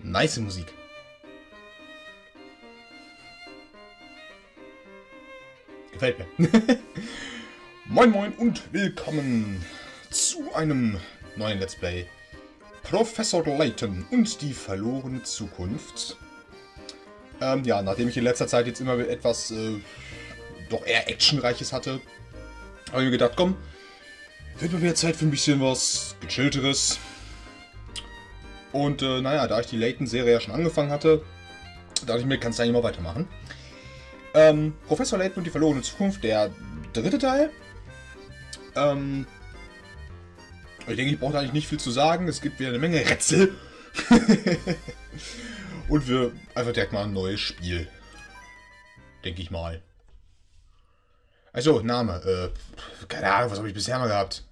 Nice Musik. Gefällt mir. Moin moin und willkommen zu einem neuen Let's Play. Professor Layton und die verlorene Zukunft. Ja, nachdem ich in letzter Zeit jetzt immer etwas doch eher Actionreiches hatte, habe ich mir gedacht, komm, wird mal wieder Zeit für ein bisschen was Gechillteres. Und naja, da ich die Layton-Serie ja schon angefangen hatte, dachte ich mir, kannst du eigentlich mal weitermachen. Professor Layton und die verlorene Zukunft, der dritte Teil. Ich denke, ich brauche eigentlich nicht viel zu sagen. Es gibt wieder eine Menge Rätsel. Und wir einfach direkt mal ein neues Spiel. Denke ich mal. Also, Name. Keine Ahnung, was habe ich bisher mal gehabt?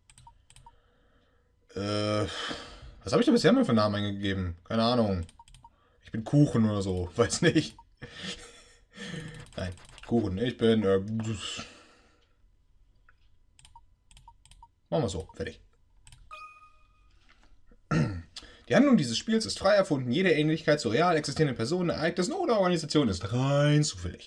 Was habe ich da bisher mal für einen Namen eingegeben? Keine Ahnung. Ich bin Kuchen oder so. Weiß nicht. Nein, Kuchen. Ich bin... machen wir so. Fertig. Die Handlung dieses Spiels ist frei erfunden. Jede Ähnlichkeit zu real existierenden Personen, Ereignissen oder Organisationen ist rein zufällig.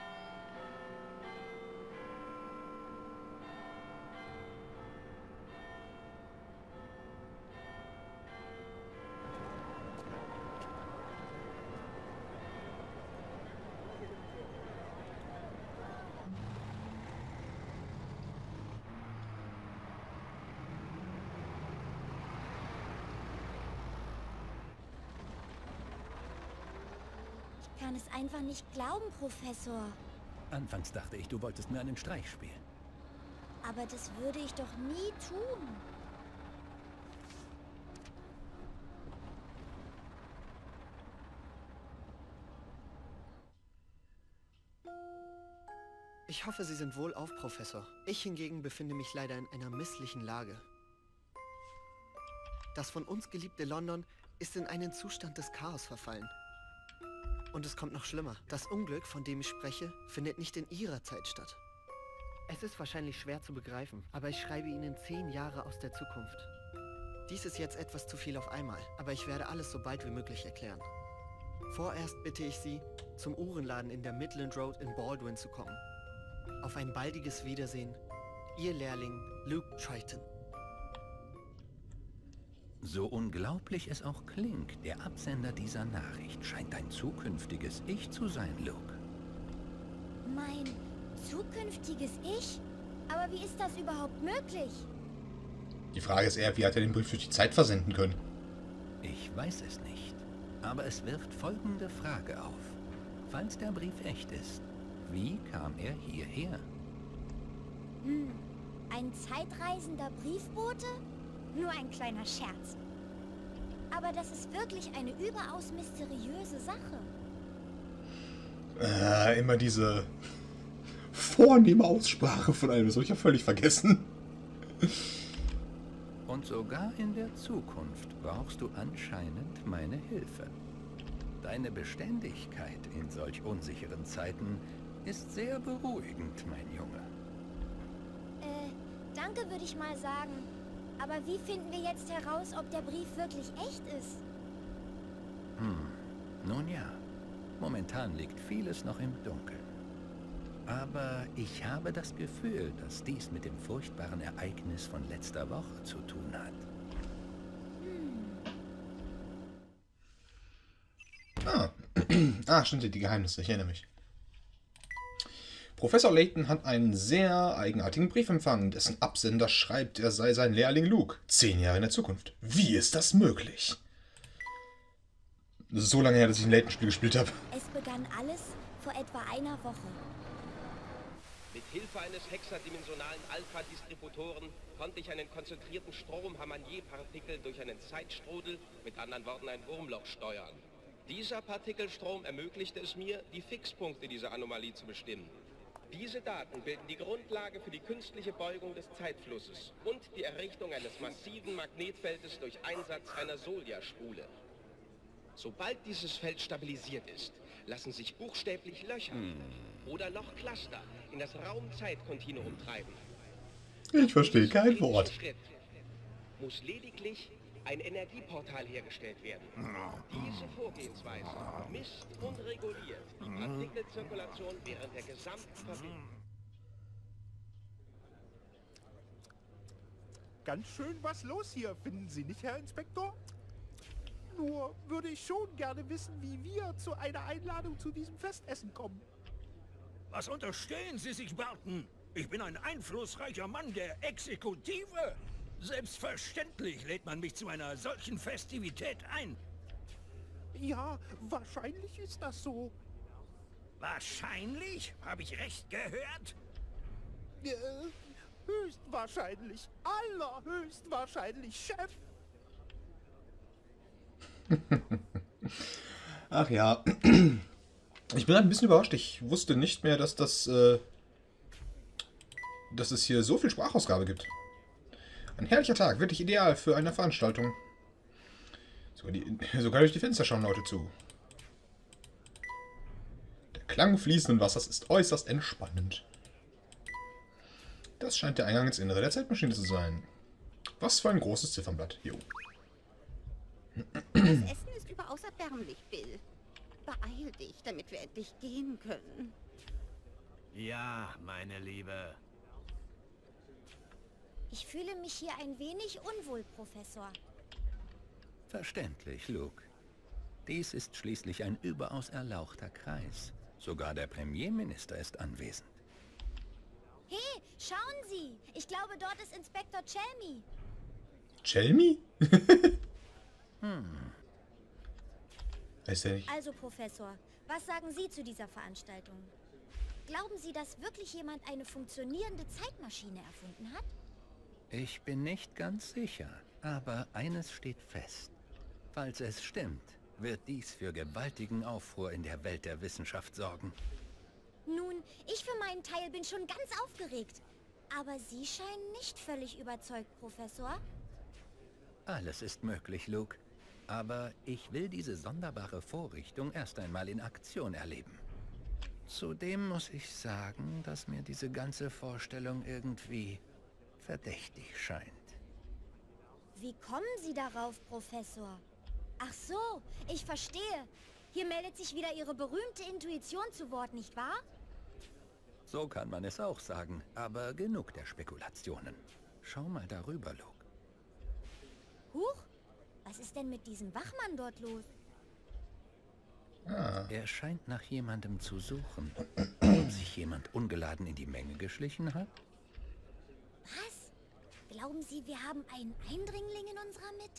Ich kann es einfach nicht glauben, Professor. Anfangs dachte ich, du wolltest mir einen Streich spielen. Aber das würde ich doch nie tun. Ich hoffe, Sie sind wohlauf, Professor. Ich hingegen befinde mich leider in einer misslichen Lage. Das von uns geliebte London ist in einen Zustand des Chaos verfallen. Und es kommt noch schlimmer. Das Unglück, von dem ich spreche, findet nicht in Ihrer Zeit statt. Es ist wahrscheinlich schwer zu begreifen, aber ich schreibe Ihnen 10 Jahre aus der Zukunft. Dies ist jetzt etwas zu viel auf einmal, aber ich werde alles so bald wie möglich erklären. Vorerst bitte ich Sie, zum Uhrenladen in der Midland Road in Baldwin zu kommen. Auf ein baldiges Wiedersehen, Ihr Lehrling Luke Triton. So unglaublich es auch klingt, der Absender dieser Nachricht scheint dein zukünftiges Ich zu sein, Luke. Mein zukünftiges Ich? Aber wie ist das überhaupt möglich? Die Frage ist eher, wie hat er den Brief durch die Zeit versenden können? Ich weiß es nicht, aber es wirft folgende Frage auf. Falls der Brief echt ist, wie kam er hierher? Ein zeitreisender Briefbote? Nur ein kleiner Scherz. Aber das ist wirklich eine überaus mysteriöse Sache. Immer diese vornehme Aussprache von einem, das habe ich ja völlig vergessen. Und sogar in der Zukunft brauchst du anscheinend meine Hilfe. Deine Beständigkeit in solch unsicheren Zeiten ist sehr beruhigend, mein Junge. Danke, würde ich mal sagen. Aber wie finden wir jetzt heraus, ob der Brief wirklich echt ist? Nun ja, momentan liegt vieles noch im Dunkeln. Aber ich habe das Gefühl, dass dies mit dem furchtbaren Ereignis von letzter Woche zu tun hat. Stimmt, die Geheimnisse, ich erinnere mich. Professor Layton hat einen sehr eigenartigen Brief empfangen, dessen Absender schreibt, er sei sein Lehrling Luke, 10 Jahre in der Zukunft. Wie ist das möglich? Das ist so lange her, dass ich ein Layton-Spiel gespielt habe. Es begann alles vor etwa einer Woche. Mit Hilfe eines hexadimensionalen Alpha-Distributoren konnte ich einen konzentrierten Strom Hamanier-Partikel durch einen Zeitstrudel, mit anderen Worten ein Wurmloch, steuern. Dieser Partikelstrom ermöglichte es mir, die Fixpunkte dieser Anomalie zu bestimmen. Diese Daten bilden die Grundlage für die künstliche Beugung des Zeitflusses und die Errichtung eines massiven Magnetfeldes durch Einsatz einer Solja-Spule. Sobald dieses Feld stabilisiert ist, lassen sich buchstäblich Löcher oder noch Cluster in das Raum-Zeit-Kontinuum treiben. Ich verstehe kein Wort. Schritt muss lediglich ein Energieportal hergestellt werden. Diese Vorgehensweise misst und reguliert die Partikelzirkulation während der gesamten Verbindung. Ganz schön was los hier, finden Sie nicht, Herr Inspektor? Nur würde ich schon gerne wissen, wie wir zu einer Einladung zu diesem Festessen kommen. Was unterstellen Sie sich, Barton? Ich bin ein einflussreicher Mann der Exekutive. Selbstverständlich lädt man mich zu einer solchen Festivität ein. Ja, wahrscheinlich ist das so. Wahrscheinlich? Habe ich recht gehört? Höchstwahrscheinlich. Allerhöchstwahrscheinlich, Chef. Ach ja. Ich bin ein bisschen überrascht. Ich wusste nicht mehr, dass es hier so viel Sprachausgabe gibt. Ein herrlicher Tag, wirklich ideal für eine Veranstaltung. Sogar durch die Fenster schauen Leute zu. Der Klang fließenden Wassers ist äußerst entspannend. Das scheint der Eingang ins Innere der Zeitmaschine zu sein. Was für ein großes Ziffernblatt. Jo. Das Essen ist überaus erbärmlich, Bill. Beeil dich, damit wir endlich gehen können. Ja, meine Liebe. Ich fühle mich hier ein wenig unwohl, Professor. Verständlich, Luke. Dies ist schließlich ein überaus erlauchter Kreis. Sogar der Premierminister ist anwesend. Hey, schauen Sie! Ich glaube, dort ist Inspektor Chelmy. Chelmy? Weiß er nicht. Also, Professor, was sagen Sie zu dieser Veranstaltung? Glauben Sie, dass wirklich jemand eine funktionierende Zeitmaschine erfunden hat? Ich bin nicht ganz sicher, aber eines steht fest. Falls es stimmt, wird dies für gewaltigen Aufruhr in der Welt der Wissenschaft sorgen. Nun, ich für meinen Teil bin schon ganz aufgeregt. Aber Sie scheinen nicht völlig überzeugt, Professor. Alles ist möglich, Luke. Aber ich will diese sonderbare Vorrichtung erst einmal in Aktion erleben. Zudem muss ich sagen, dass mir diese ganze Vorstellung irgendwie verdächtig scheint. Wie kommen Sie darauf, Professor? Ach so, ich verstehe. Hier meldet sich wieder Ihre berühmte Intuition zu Wort, nicht wahr? So kann man es auch sagen, aber genug der Spekulationen. Schau mal darüber, Luke. Huch, was ist denn mit diesem Wachmann dort los? Er scheint nach jemandem zu suchen. Ob sich jemand ungeladen in die Menge geschlichen hat? Was? Glauben Sie, wir haben einen Eindringling in unserer Mitte?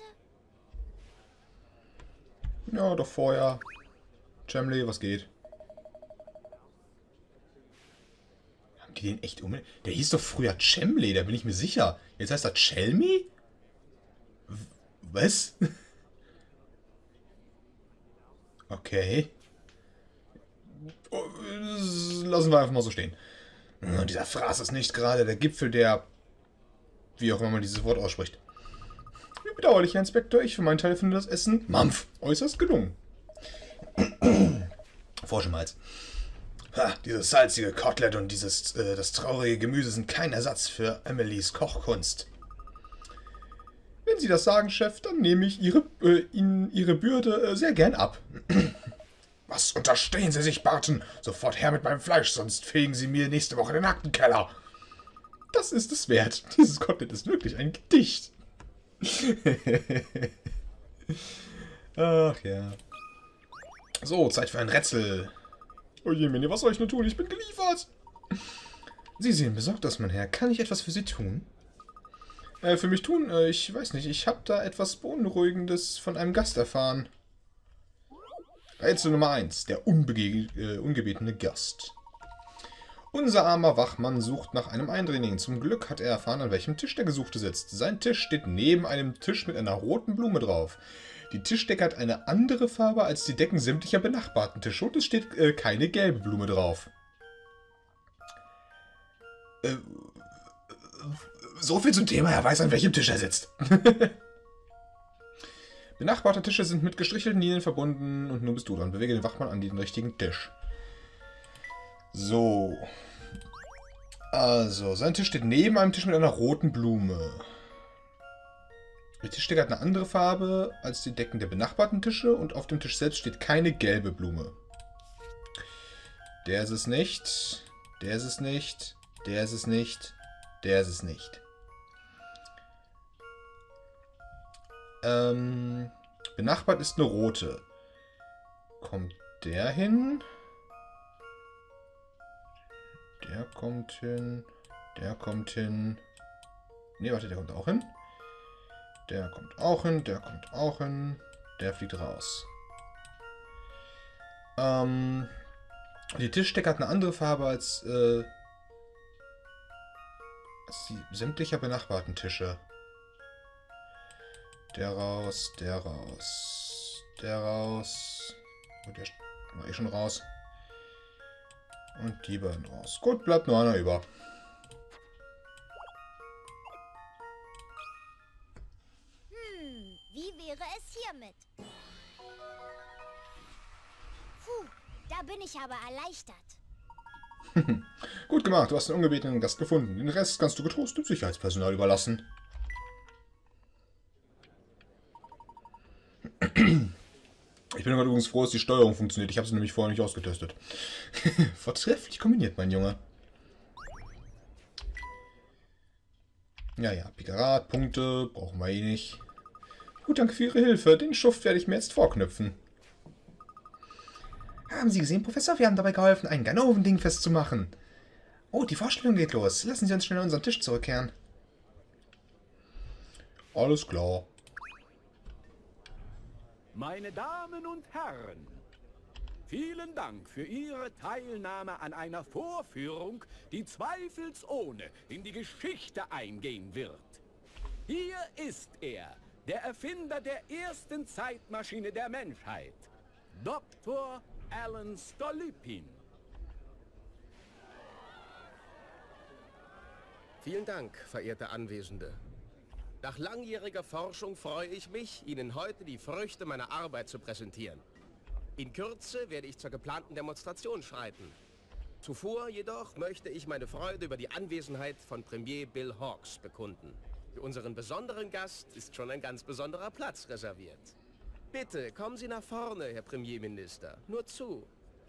Ja, doch vorher. Chelmy, was geht? Haben die den echt um? Der hieß doch früher Chelmy, da bin ich mir sicher. Jetzt heißt er Chelmy? Was? Okay. Oh, lassen wir einfach mal so stehen. Dieser Fraß ist nicht gerade der Gipfel der... Wie auch immer man dieses Wort ausspricht. Wie bedauerlich, Herr Inspektor. Ich für meinen Teil finde das Essen Mampf äußerst gelungen. Froschenmalz. Dieses salzige Kotelett und das traurige Gemüse sind kein Ersatz für Emilys Kochkunst. Wenn Sie das sagen, Chef, dann nehme ich Ihnen Ihre Bürde sehr gern ab. Was unterstehen Sie sich, Barton? Sofort her mit meinem Fleisch, sonst fegen Sie mir nächste Woche den Aktenkeller. Das ist es wert. Dieses Kotelett ist wirklich ein Gedicht. Ach ja. So, Zeit für ein Rätsel. Oh je, Mini, was soll ich nur tun? Ich bin geliefert. Sie sehen besorgt aus, mein Herr. Kann ich etwas für Sie tun? Für mich tun? Ich weiß nicht. Ich habe da etwas Beunruhigendes von einem Gast erfahren. Rätsel Nummer 1. Der ungebetene Gast. Unser armer Wachmann sucht nach einem Eindringling. Zum Glück hat er erfahren, an welchem Tisch der Gesuchte sitzt. Sein Tisch steht neben einem Tisch mit einer roten Blume drauf. Die Tischdecke hat eine andere Farbe als die Decken sämtlicher benachbarten Tische und es steht keine gelbe Blume drauf. So viel zum Thema, er weiß, an welchem Tisch er sitzt. Benachbarte Tische sind mit gestrichelten Linien verbunden und nun bist du dran. Bewege den Wachmann an den richtigen Tisch. So. Also, sein Tisch steht neben einem Tisch mit einer roten Blume. Der Tischdecke hat eine andere Farbe als die Decken der benachbarten Tische und auf dem Tisch selbst steht keine gelbe Blume. Der ist es nicht. Der ist es nicht. Der ist es nicht. Der ist es nicht. Benachbart ist eine rote. Kommt der hin? Der kommt hin. Der kommt hin. Ne, warte, der kommt auch hin. Der kommt auch hin. Der kommt auch hin. Der fliegt raus. Die Tischdecke hat eine andere Farbe als die sämtlicher benachbarten Tische. Der raus, der raus, der raus. Und der war eh schon raus. Und die beiden raus. Gut, bleibt nur einer über. Wie wäre es hiermit? Puh, da bin ich aber erleichtert. Gut gemacht, du hast einen ungebetenen Gast gefunden. Den Rest kannst du getrost dem Sicherheitspersonal überlassen. Ich bin aber übrigens froh, dass die Steuerung funktioniert. Ich habe sie nämlich vorher nicht ausgetestet. Vortrefflich kombiniert, mein Junge. Ja, ja, Pikarat, Punkte, brauchen wir eh nicht. Gut, danke für Ihre Hilfe. Den Schuft werde ich mir jetzt vorknüpfen. Haben Sie gesehen, Professor? Wir haben dabei geholfen, ein Ganoven-Ding festzumachen. Oh, die Vorstellung geht los. Lassen Sie uns schnell an unseren Tisch zurückkehren. Alles klar. Meine Damen und Herren, vielen Dank für Ihre Teilnahme an einer Vorführung, die zweifelsohne in die Geschichte eingehen wird. Hier ist er, der Erfinder der ersten Zeitmaschine der Menschheit, Dr. Alan Stolypin. Vielen Dank, verehrte Anwesende. Nach langjähriger Forschung freue ich mich, Ihnen heute die Früchte meiner Arbeit zu präsentieren. In Kürze werde ich zur geplanten Demonstration schreiten. Zuvor jedoch möchte ich meine Freude über die Anwesenheit von Premier Bill Hawks bekunden. Für unseren besonderen Gast ist schon ein ganz besonderer Platz reserviert. Bitte, kommen Sie nach vorne, Herr Premierminister. Nur zu.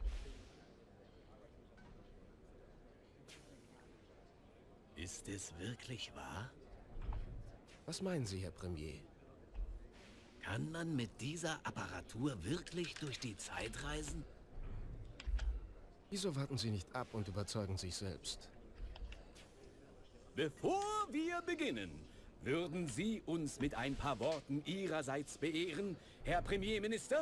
Ist es wirklich wahr? Was meinen Sie, Herr Premier? Kann man mit dieser Apparatur wirklich durch die Zeit reisen? Wieso warten Sie nicht ab und überzeugen sich selbst? Bevor wir beginnen, würden Sie uns mit ein paar Worten Ihrerseits beehren, Herr Premierminister?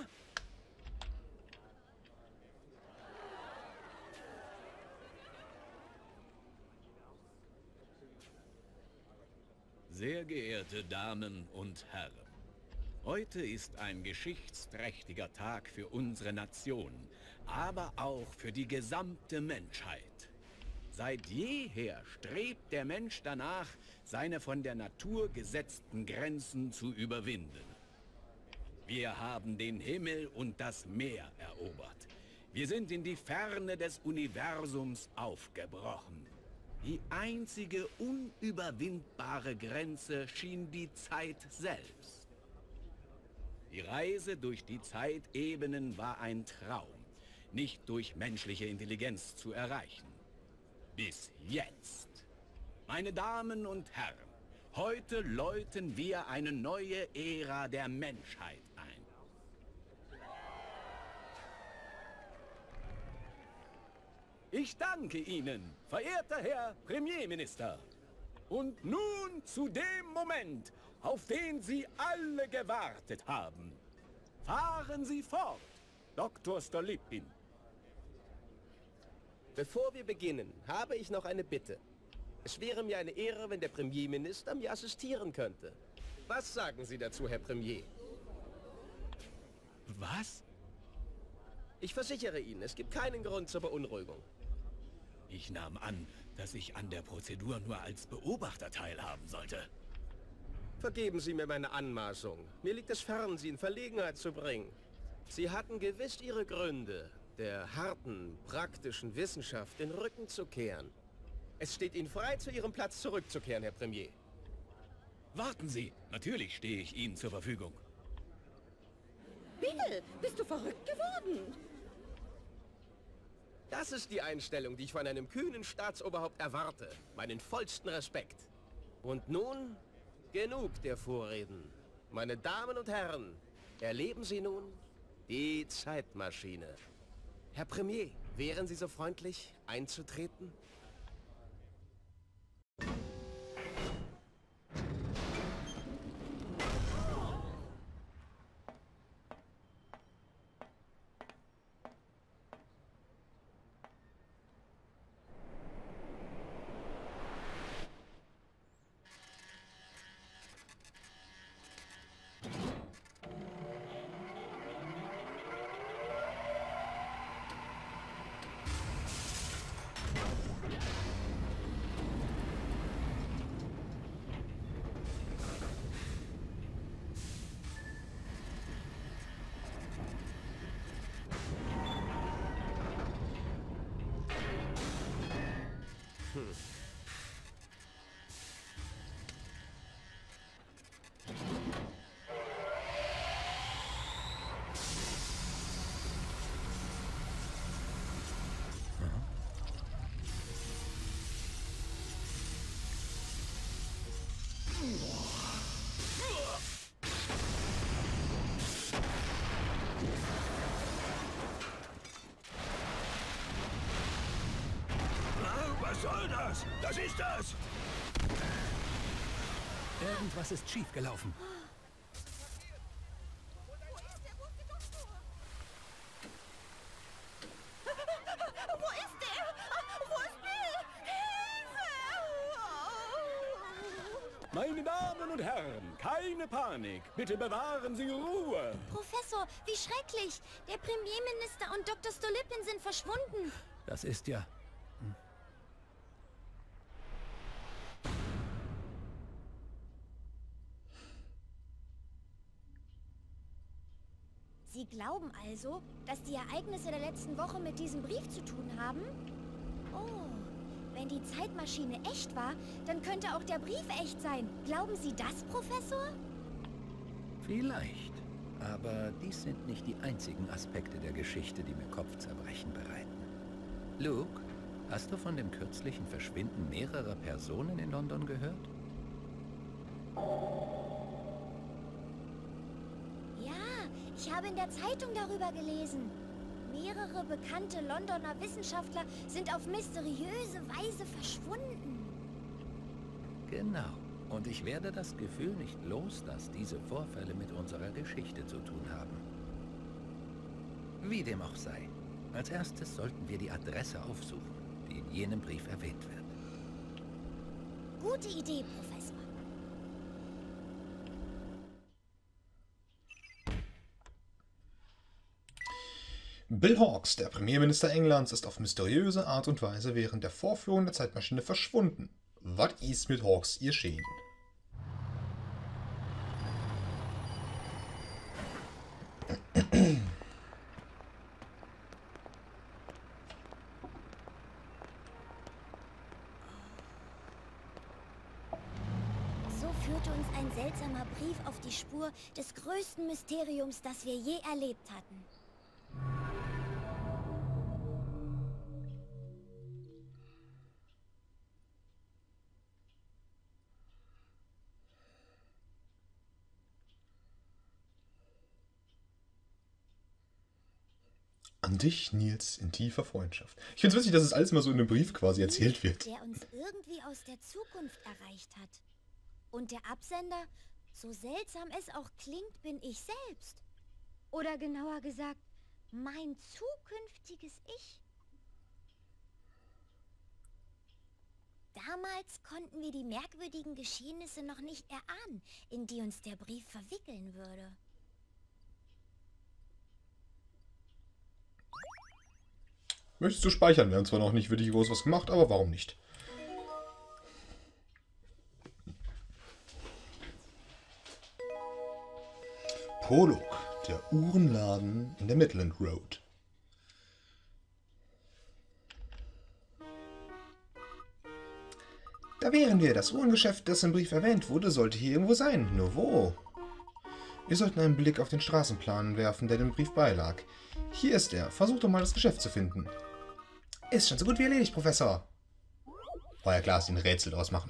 Sehr geehrte Damen und Herren, heute ist ein geschichtsträchtiger Tag für unsere Nation, aber auch für die gesamte Menschheit. Seit jeher strebt der Mensch danach, seine von der Natur gesetzten Grenzen zu überwinden. Wir haben den Himmel und das Meer erobert. Wir sind in die Ferne des Universums aufgebrochen. Die einzige unüberwindbare Grenze schien die Zeit selbst. Die Reise durch die Zeitebenen war ein Traum, nicht durch menschliche Intelligenz zu erreichen. Bis jetzt. Meine Damen und Herren, heute läuten wir eine neue Ära der Menschheit ein. Ich danke Ihnen, verehrter Herr Premierminister. Und nun zu dem Moment, auf den Sie alle gewartet haben. Fahren Sie fort, Dr. Stolypin. Bevor wir beginnen, habe ich noch eine Bitte. Es wäre mir eine Ehre, wenn der Premierminister mir assistieren könnte. Was sagen Sie dazu, Herr Premier? Was? Ich versichere Ihnen, es gibt keinen Grund zur Beunruhigung. Ich nahm an, dass ich an der Prozedur nur als Beobachter teilhaben sollte. Vergeben Sie mir meine Anmaßung. Mir liegt es fern, Sie in Verlegenheit zu bringen. Sie hatten gewiss Ihre Gründe, der harten, praktischen Wissenschaft den Rücken zu kehren. Es steht Ihnen frei, zu Ihrem Platz zurückzukehren, Herr Premier. Warten Sie, natürlich stehe ich Ihnen zur Verfügung. Bill, bist du verrückt geworden? Das ist die Einstellung, die ich von einem kühnen Staatsoberhaupt erwarte. Meinen vollsten Respekt. Und nun, genug der Vorreden. Meine Damen und Herren, erleben Sie nun die Zeitmaschine. Herr Premier, wären Sie so freundlich, einzutreten? Was soll das? Das ist das! Irgendwas ist schiefgelaufen. Wo ist der? Wo ist Bill? Hilfe! Meine Damen und Herren, keine Panik. Bitte bewahren Sie Ruhe. Professor, wie schrecklich! Der Premierminister und Dr. Stolypin sind verschwunden. Das ist ja... Sie glauben also, dass die Ereignisse der letzten Woche mit diesem Brief zu tun haben? Oh, wenn die Zeitmaschine echt war, dann könnte auch der Brief echt sein. Glauben Sie das, Professor? Vielleicht. Aber dies sind nicht die einzigen Aspekte der Geschichte, die mir Kopfzerbrechen bereiten. Luke, hast du von dem kürzlichen Verschwinden mehrerer Personen in London gehört? Ich habe in der Zeitung darüber gelesen. Mehrere bekannte Londoner Wissenschaftler sind auf mysteriöse Weise verschwunden. Genau. Und ich werde das Gefühl nicht los, dass diese Vorfälle mit unserer Geschichte zu tun haben. Wie dem auch sei. Als erstes sollten wir die Adresse aufsuchen, die in jenem Brief erwähnt wird. Gute Idee, Professor. Bill Hawkes, der Premierminister Englands, ist auf mysteriöse Art und Weise während der Vorführung der Zeitmaschine verschwunden. Was ist mit Hawkes geschehen? So führte uns ein seltsamer Brief auf die Spur des größten Mysteriums, das wir je erlebt hatten. An dich, Nils, in tiefer Freundschaft. Ich finde es witzig, dass es alles mal so in einem Brief quasi erzählt wird. Der uns irgendwie aus der Zukunft erreicht hat. Und der Absender, so seltsam es auch klingt, bin ich selbst. Oder genauer gesagt, mein zukünftiges Ich. Damals konnten wir die merkwürdigen Geschehnisse noch nicht erahnen, in die uns der Brief verwickeln würde. Möchtest du speichern? Wir haben zwar noch nicht wirklich groß was gemacht, aber warum nicht? Prolog, der Uhrenladen in der Midland Road. Da wären wir? Das Uhrengeschäft, das im Brief erwähnt wurde, sollte hier irgendwo sein. Nur wo? Wir sollten einen Blick auf den Straßenplan werfen, der dem Brief beilag. Hier ist er. Versuch doch mal, das Geschäft zu finden. Ist schon so gut wie erledigt, Professor. War ja klar, dass die ein Rätsel draus machen.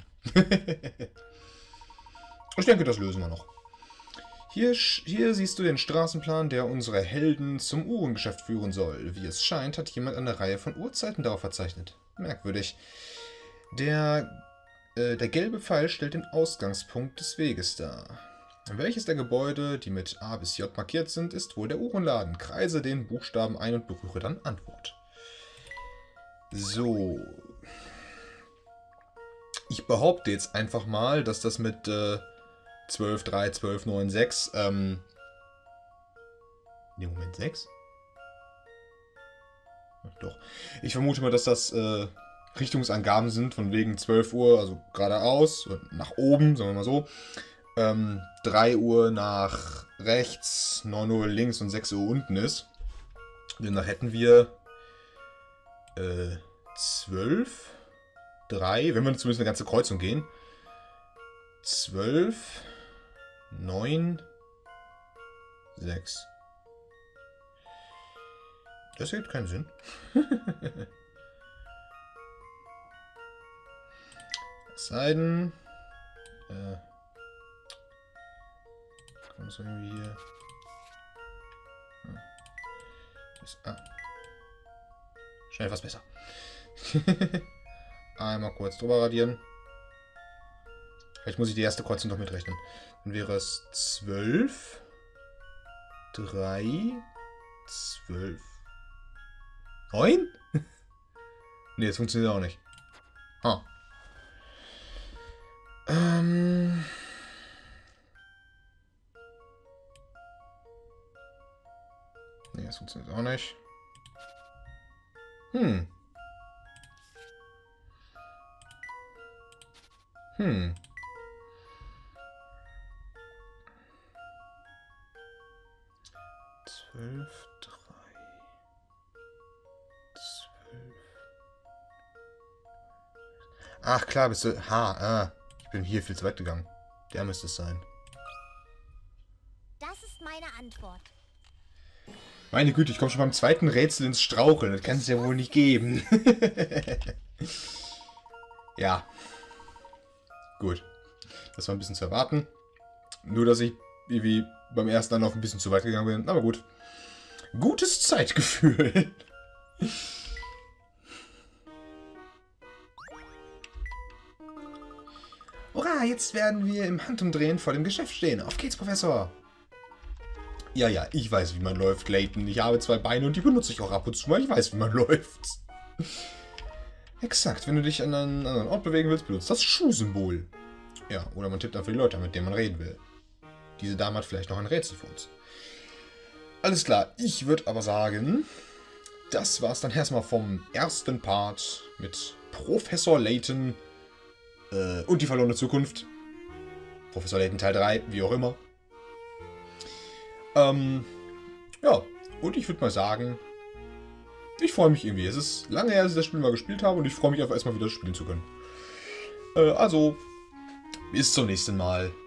Ich denke, das lösen wir noch. Hier siehst du den Straßenplan, der unsere Helden zum Uhrengeschäft führen soll. Wie es scheint, hat jemand eine Reihe von Uhrzeiten darauf verzeichnet. Merkwürdig. Der gelbe Pfeil stellt den Ausgangspunkt des Weges dar. Welches der Gebäude, die mit A bis J markiert sind, ist wohl der Uhrenladen? Kreise den Buchstaben ein und berühre dann Antwort. So. Ich behaupte jetzt einfach mal, dass das mit 12, 3, 12, 9, 6, ne, Moment, 6? Ach, doch. Ich vermute mal, dass das Richtungsangaben sind, von wegen 12 Uhr, also geradeaus, nach oben, sagen wir mal so. 3 Uhr nach rechts, 9 Uhr links und 6 Uhr unten ist. Demnach hätten wir 12, 3, wenn wir zumindest eine ganze Kreuzung gehen. 12, 9, 6. Das ergibt keinen Sinn. Es sei denn, kann das irgendwie hier. Schnell was besser. Einmal kurz drüber radieren. Vielleicht muss ich die erste Kreuzung noch mitrechnen. Dann wäre es 12, 3, 12, 9? Ne, das funktioniert auch nicht. Ne, das funktioniert auch nicht. 12, 3, 12. Ach klar, bist du. Ich bin hier viel zu weit gegangen. Der müsste es sein. Das ist meine Antwort. Meine Güte, ich komme schon beim zweiten Rätsel ins Straucheln. Das kann es ja wohl nicht geben. Ja. Gut. Das war ein bisschen zu erwarten. Nur, dass ich irgendwie beim ersten Anlauf ein bisschen zu weit gegangen bin. Aber gut. Gutes Zeitgefühl. Hurra, jetzt werden wir im Handumdrehen vor dem Geschäft stehen. Auf geht's, Professor. Ja, ich weiß, wie man läuft, Layton. Ich habe 2 Beine und die benutze ich auch ab und zu mal. Ich weiß, wie man läuft. Exakt, wenn du dich an einen anderen Ort bewegen willst, benutzt das Schuhsymbol. Ja, oder man tippt einfach die Leute an, mit denen man reden will. Diese Dame hat vielleicht noch ein Rätsel für uns. Alles klar, ich würde aber sagen, das war's dann erstmal vom ersten Part mit Professor Layton und die verlorene Zukunft. Professor Layton Teil 3, wie auch immer. Ja, und ich würde mal sagen, ich freue mich irgendwie. Es ist lange her, dass ich das Spiel mal gespielt habe und ich freue mich einfach erstmal wieder spielen zu können. Also, bis zum nächsten Mal.